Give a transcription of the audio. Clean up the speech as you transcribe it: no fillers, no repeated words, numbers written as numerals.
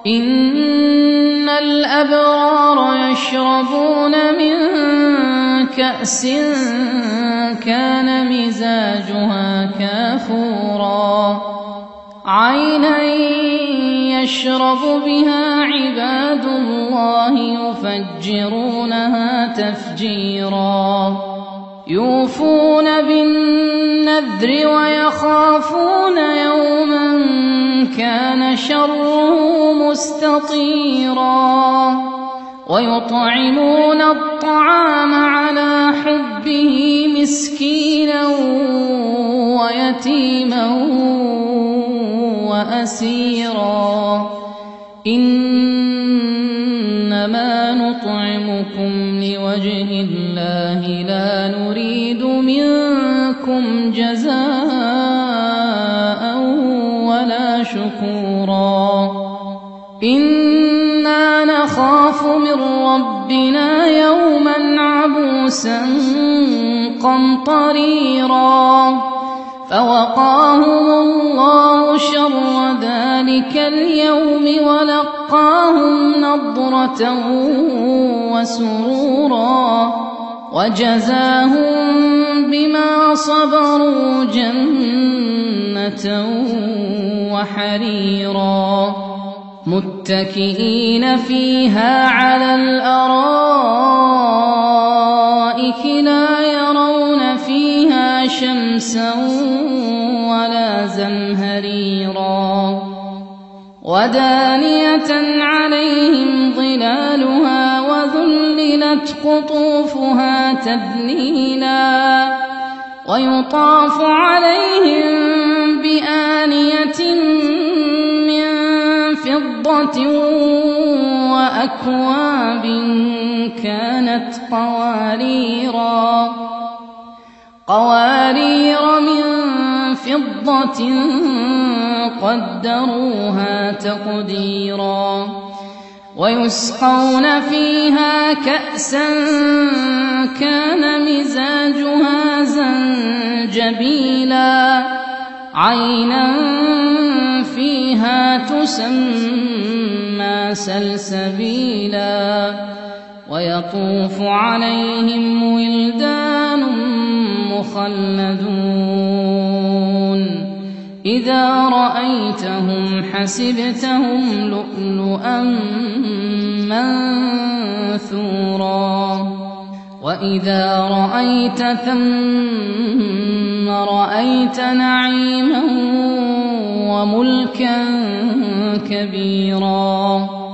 إن الأبرار يشربون من كأس كان مزاجها كافورا عينا يشرب بها عباد الله يفجرونها تفجيرا يوفون بالنذر ويخافون يوما كان شره مستطيرا ويطعمون الطعام على حبه مسكينا ويتيما وأسيرا إنما نطعمكم لوجه الله لا نريد منكم جزاء ولا شكورا إنا نخاف من ربنا يوما عبوسا قمطريرا فوقاهم الله شر ذلك اليوم ولقاهم نضرة وسرورا وجزاهم بما صبروا جنة وحريرا متكئين فيها على الأرائك لا يرون فيها شمسا ولا زمهريرا ودانية عليهم ظلالها وذللت قطوفها تذليلا ويطاف عليهم بآنية من فضة وأكواب كانت قوارير من فضة قدروها تقديرا ويسقون فيها كأسا كان مزاجها زنجبيلا عينا فيها تسمى سلسبيلا ويطوف عليهم ولدان مخلدون إذا رأيتهم حسبتهم لؤلؤا منثورا وإذا رأيت ثم رأيت نعيما وملكا كبيرا